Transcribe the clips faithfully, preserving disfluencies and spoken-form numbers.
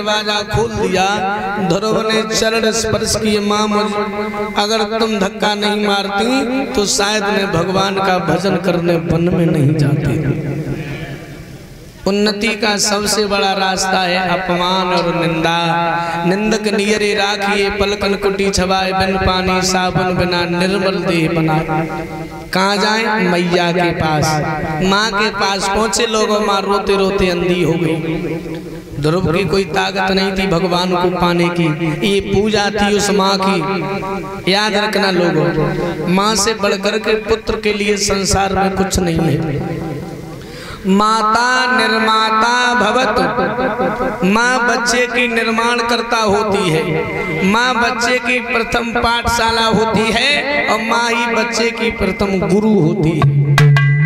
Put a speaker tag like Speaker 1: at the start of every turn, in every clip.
Speaker 1: दरवाजा खोल दिया। ध्रुव ने चरण स्पर्श किए, माँ मुझे अगर तुम धक्का नहीं मारती तो शायद मैं भगवान का भजन करने वन में नहीं जाती। उन्नति का सबसे बड़ा रास्ता है अपमान और निंदा। निंदक नियरे राखिए, पलकन कुटी छवाए, बिन पानी साबुन बिना निर्मल देह बनाए। कहाँ जाएं? मैया के पास। माँ के पास पहुँचे लोगों, माँ रोते रोते अंधी हो गई। ध्रुव की कोई ताकत नहीं थी भगवान को पाने की, ये पूजा थी उस माँ की। याद रखना लोगों, माँ से बढ़कर के पुत्र के लिए संसार में कुछ नहीं है। माता निर्माता भवत, माँ बच्चे की निर्माण करता होती है। माँ बच्चे की प्रथम पाठशाला होती है और माँ ही बच्चे की प्रथम गुरु होती है।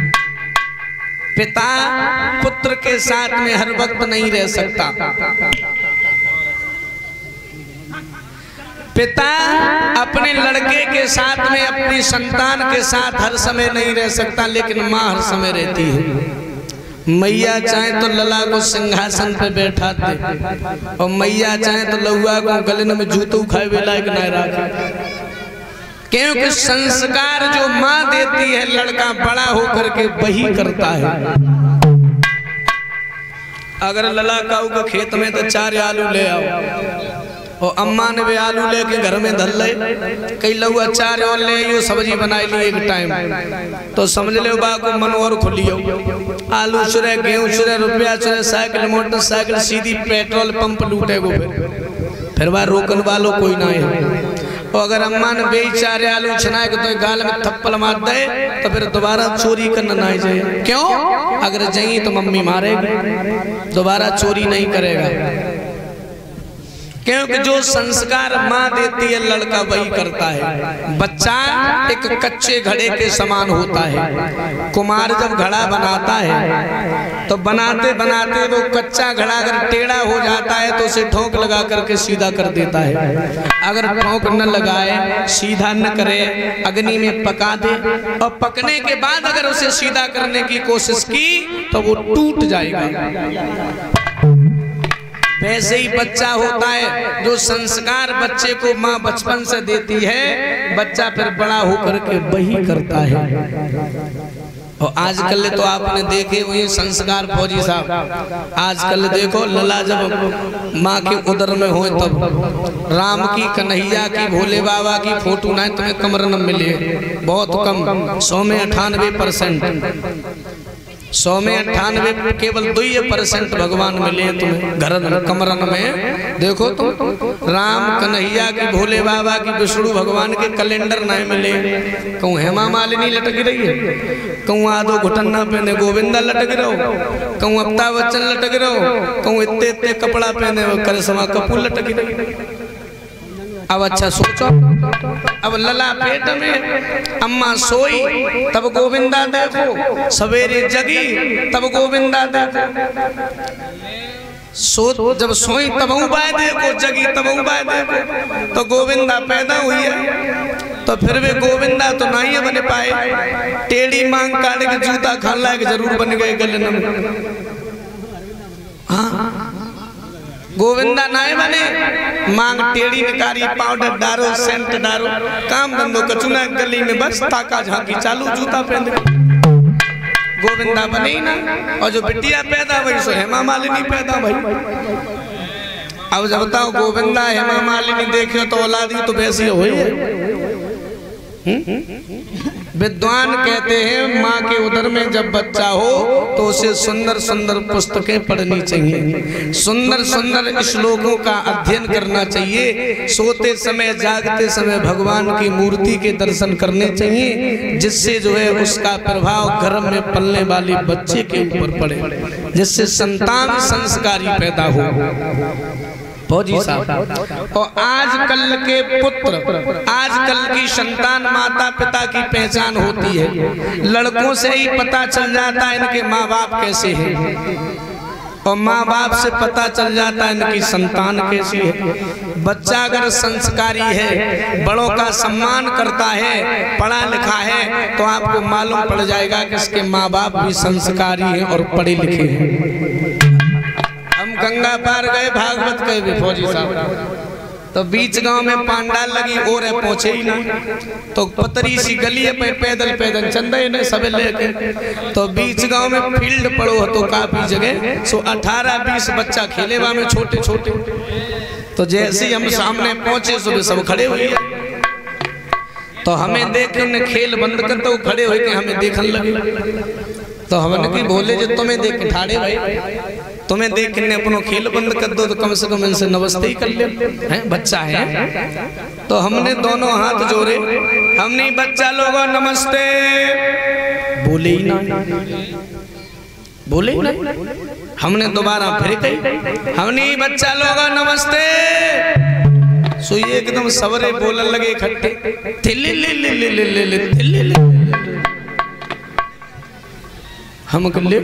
Speaker 1: पिता पुत्र के साथ में हर वक्त नहीं रह सकता। पिता अपने लड़के के साथ में, अपनी संतान के साथ हर समय नहीं रह सकता, लेकिन माँ हर समय रहती है। मैया चाहे तो लला को सिंहासन पे बैठा दे और मैया चाहे तो लहुआ को गले में जूतों खाए वे लायक नहीं रखे, क्योंकि संस्कार जो माँ देती है लड़का बड़ा होकर के वही करता है। अगर लला काऊ के खेत में तो चार आलू ले आओ और अम्मा ने वे आलू लेके घर में धल ले, कई लहुआ चार और ले आइयो, सब्जी बनाई ली एक टाइम, तो समझ ले बाको मन और खुलियो। आलू चुरे, गेहूं चुरे, रुपया चुरे, साइकिल मोटरसाइकिल, सीधी पेट्रोल पंप लूटे गो। फिर फिर वह रोकन वालों कोई ना है। और अगर अम्मा ने बेच चार आलू छनाए तो गाल में थप्पड़ मार दे तो फिर दोबारा चोरी करना ना चाहिए। क्यों? अगर जाइए तो मम्मी मारेगी, दोबारा चोरी नहीं करेगा। क्योंकि जो संस्कार माँ देती है लड़का वही करता है। बच्चा एक कच्चे घड़े के समान होता है। कुमार जब घड़ा बनाता है तो बनाते बनाते वो कच्चा घड़ा अगर टेढ़ा हो जाता है तो उसे ठोक लगा करके सीधा कर देता है। अगर ठोक न लगाए, सीधा न करे, अग्नि में पका दे और पकने के बाद अगर उसे सीधा करने की कोशिश की तो वो टूट जाएगा। वैसे ही बच्चा होता है, जो संस्कार बच्चे को माँ बचपन से देती है बच्चा फिर बड़ा होकर के वही करता है। और आजकल तो आपने देखे वही संस्कार फौजी साहब, आजकल देखो लला जब माँ के उदर में हो तब राम की, कन्हैया की, भोले बाबा की फोटो ना तुम्हें कमर न मिले, बहुत कम, सौ में अठानवे परसेंट सौ में अट्ठानवे केवल दो ही परसेंट भगवान मिले तुम्हें घर कमरन में। देखो तुम राम, कन्हैया की, भोले बाबा की, विष्णु भगवान के कैलेंडर नहीं मिले। कहूँ हेमा मालिनी लटक रही है, कहूँ आदो घुटन्ना पहने गोविंदा लटक रहो, कहूँ अमिताभ बच्चन लटक रहो, कहूँ इतने इतने कपड़ा पहने करिश्मा कपूर लटक रही। अब अच्छा सोचो, अब लला पेट में, अम्मा सोई तब गोविंदा देखो, सवेरे जगी तब गोविंदा देखो, सो जब सोई तब उबाय देखो, जगी तब उबाय देखो, तो गोविंदा पैदा हुई है। तो फिर वे गोविंदा तो नहीं बन पाए, टेढ़ी मांग काट के जूता खान लायक जरूर बन गए गले में। हाँ गोविंदा नाय बने, मांग टेढ़ी निकारी, पाउडर डारो, सेंट डारो, काम धंधो कचुना गली में बस ताका झांकी चालू, जूता पहन गोविंदा बने ही ना। और जो बिटिया पैदा हुई सो हेमा मालिनी पैदा हुई। अब जब बताओ गोविंदा हेमा मालिनी देखियो तो औलादी तो वैसी हुई है। विद्वान कहते हैं माँ के उदर में जब बच्चा हो तो उसे सुंदर सुंदर पुस्तकें पढ़नी चाहिए, सुंदर सुंदर श्लोकों का अध्ययन करना चाहिए, सोते समय जागते समय भगवान की मूर्ति के दर्शन करने चाहिए, जिससे जो है उसका प्रभाव घर में पलने वाले बच्चे के ऊपर पड़े, जिससे संतान संस्कारी पैदा हो। फौजी साहब, और आजकल के पुत्र, आजकल की संतान माता पिता की पहचान होती है। लड़कों से ही पता चल जाता है इनके माँ बाप कैसे हैं, और माँ बाप से पता चल जाता है इनकी संतान कैसी है। बच्चा अगर संस्कारी है, बड़ों का सम्मान करता है, पढ़ा लिखा है, तो आपको मालूम पड़ जाएगा कि इसके माँ बाप भी संस्कारी हैं और पढ़े लिखे हैं। हम गंगा पार गए, भागवत कहे भी फौजी साहब, तो बीच गांव में पांडाल लगी और है पहुंचे ही नहीं। तो पतरी सी गली है पे पैदल पैदल चंदे ने सब लेके, तो बीच गांव में फील्ड पड़ो तो काफी जगह सो अठारह बीस बच्चा खेले वहां में छोटे छोटे। तो जैसे ही हम सामने पहुंचे सुबह सब खड़े हुए, तो हमें देख ने खेल बंद कर तो खड़े हुए के हमें देखने लगे। तो हमने की बोले जो तुम्हें देख के ठाड़े भाई, तुम्हें देख के अपनो खेल बंद कर दो तो कम से कम इनसे नमस्ते ही कर ले, हैं बच्चा है। तो हमने दोनों हाथ जोड़े, हमने बच्चा लोगों नमस्ते बोले ही ना, बोले ही नहीं। हमने दोबारा फिर कही, हमने बच्चा लोगों नमस्ते, सो ये एकदम सवरे बोलने लगे इकट्ठे, थिल्ली ले ले ले ले ले ले थिल्ली ले। हम ले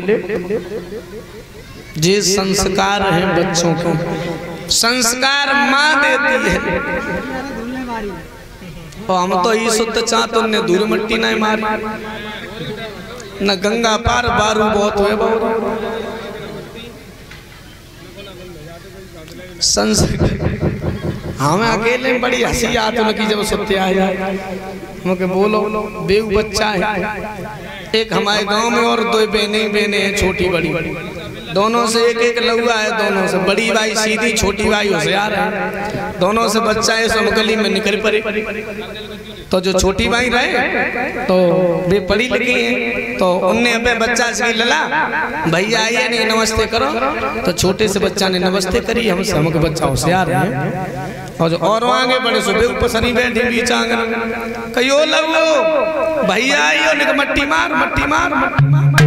Speaker 1: जे संस्कार हैं बच्चों को, संस्कार माँ देती है। और हम तो ही सुत चाहते ने धूल मिट्टी नहीं मारी, न गंगा पार बारू बहुत हुए बहुत संस्कार। हमें अकेले में बड़ी हंसी आती उनकी जब सुते आ जाए, मुझे बोलो बेऊ बच्चा है। एक हमारे गांव में और दो बहने बहने हैं छोटी बड़ी, दोनों से एक एक लौआ है, दोनों से बड़ी भाई सीधी छोटी भाई होशियार है, दोनों से बच्चा है सब गली में निकल पड़े। तो जो छोटी भाई रहे तो वे पढ़ी लिखी हैं, तो उनने अपने बच्चा से लला भैया आइए नहीं नमस्ते करो, तो छोटे से बच्चा ने नमस्ते करी, हमसे हमको बच्चा होशियार है। और जो और आगे बड़े सुबह ऊपर सनी बैठे बीच आंगन कहो लगो भैया आइयो ने मट्टी मार मट्टी मार मट्टी मार,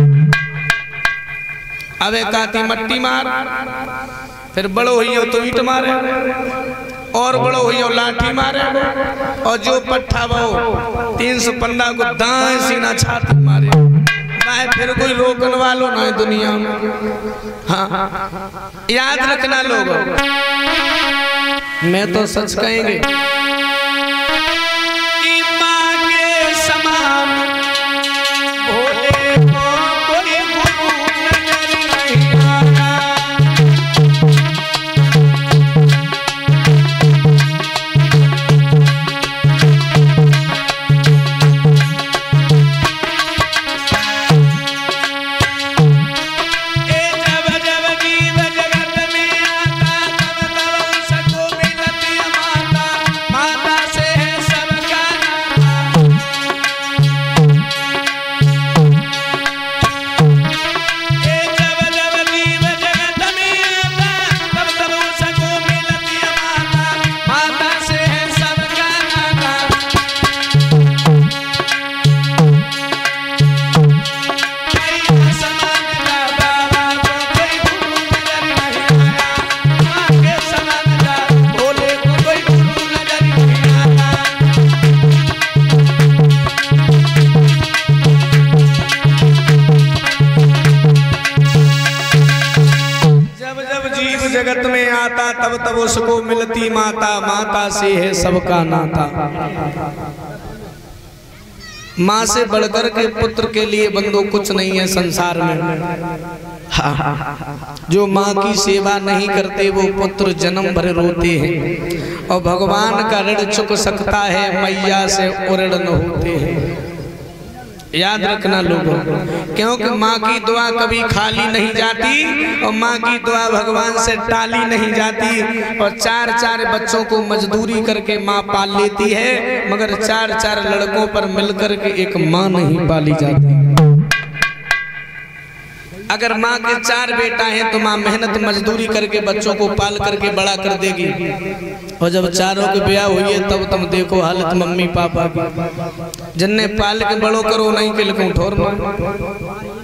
Speaker 1: अबे काती मट्टी मार, फिर बड़ो हुई तो ईट मारे, और बड़ो हुई लाठी मारे, और जो पट्ठा वो तीन सौ पंद्रह को दाएं सीना छाती मारे। फिर कोई रोकन वालों ना दुनिया में। हाँ याद रखना लोगों, मैं तो सच कहेंगे कि माँ के समान भोले को कोई गुरु नजर नहीं आया। जगत में आता तब तब उसको मिलती माता, माता से है सबका नाता। माँ से बढ़कर के पुत्र के लिए बंदो कुछ नहीं है संसार में। जो माँ की सेवा नहीं करते वो पुत्र जन्म भर रोते हैं, और भगवान का ऋण चुक सकता है मैया से ऋण न होते हैं। याद रखना लोगों, क्योंकि माँ की दुआ कभी खाली नहीं जाती, और माँ की दुआ भगवान से टाली नहीं जाती। और चार चार बच्चों को मजदूरी करके माँ पाल लेती है, मगर चार चार लड़कों पर मिलकर के एक माँ नहीं पाली जाती। अगर माँ के चार बेटा हैं तो माँ मेहनत मजदूरी करके बच्चों को पाल करके बड़ा कर देगी, और जब चारों के ब्याह हुई है तब तुम देखो हालत मम्मी पापा की। जिनने पाल के बड़ो करो नहीं के लिखूं ठोर